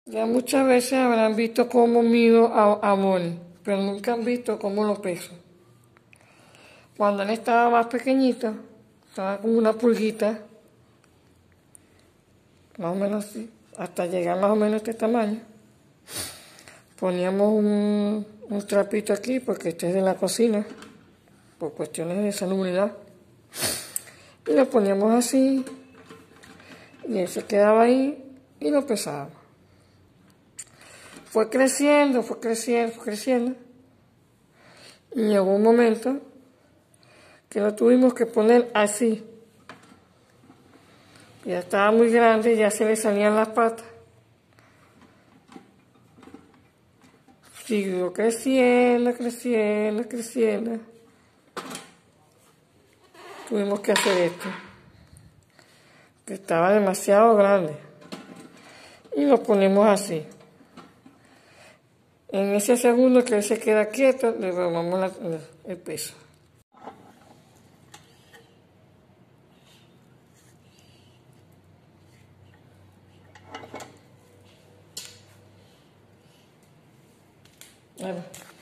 Ya muchas veces habrán visto cómo mido a Bonnie, pero nunca han visto cómo lo peso. Cuando él estaba más pequeñito, estaba como una pulguita, más o menos así, hasta llegar más o menos a este tamaño. Poníamos un trapito aquí, porque este es de la cocina, por cuestiones de salubridad. Y lo poníamos así, y él se quedaba ahí y lo pesábamos. Fue creciendo, fue creciendo, fue creciendo. Y llegó un momento que lo tuvimos que poner así. Ya estaba muy grande y ya se le salían las patas. Siguió creciendo, creciendo, creciendo. Tuvimos que hacer esto, que estaba demasiado grande. Y lo ponemos así. En ese segundo que él se queda quieto, le bajamos el peso. Bueno.